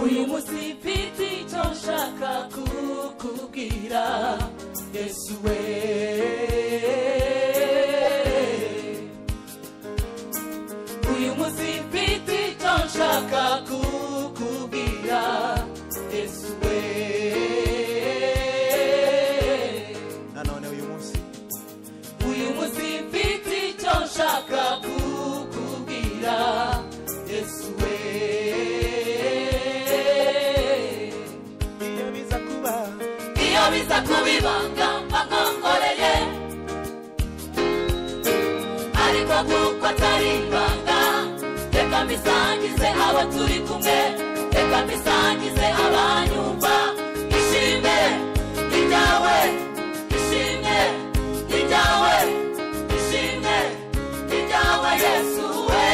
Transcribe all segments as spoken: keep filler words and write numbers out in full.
uyu munsi mfite icyo nshaka kukubwira Yesu we uyu munsi mfite icyo nshaka kukubwira Yesu we nanone uyu munsi uyu munsi mfite icyo nshaka kukubwira Yesu we iyo biza kuba iyo biza kubibanga mbangongoreye ariko kuko atari ibanga reka mbisangize abo turi kumwe reka mbisangize abanyumva ishimwe iryawe ishimwe iryawe ishimwe iryawe Yesu we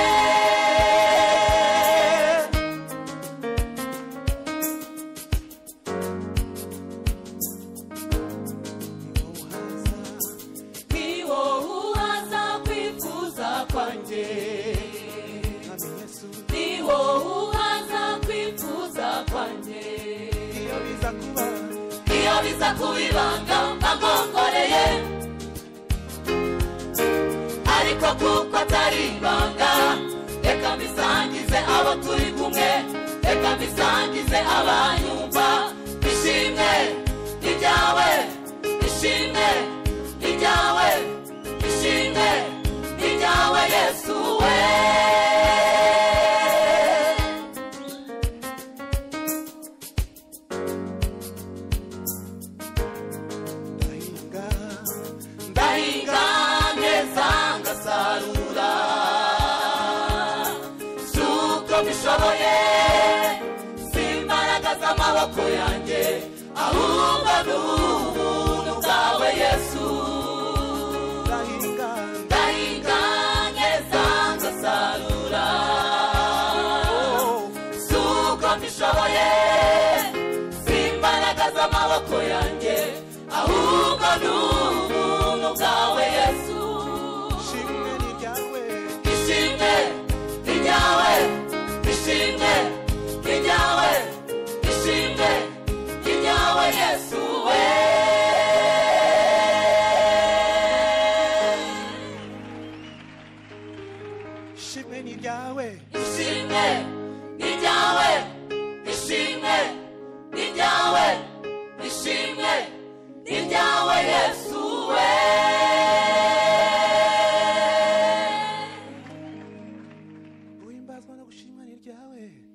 niwo uhaza kwifuza kwanjye niwo uhaza kwifuza kwanjye iyo biza kuba iyo biza kubibanga mbangongoreye ariko kuko atari ibanga reka mbisangize abo turi kumwe reka mbisangize abanyumva ishimwe iryawe ishimwe iryawe ishimwe iryawe Yesu we ndahinga ndahinga neza ngasarura suko mbishoboye si imbaraga z'amaboko yanjye ahubwo n'ubuntu bwawe Yesu ndahinga ndahinga neza ngasarura suko mbishoboye si imbaraga z'amaboko yanjye ahubwo n'ubuntu bwawe Yesu ishimwe ni ryawe ishimwe iryawe ishimwe iryawe ishimwe iryawe Yesu we ishimwe ni ryawe ishimwe iryawe ishimwe iryawe ishimwe iryawe Yesu we guhimbazwa no gushimwa ni ryawe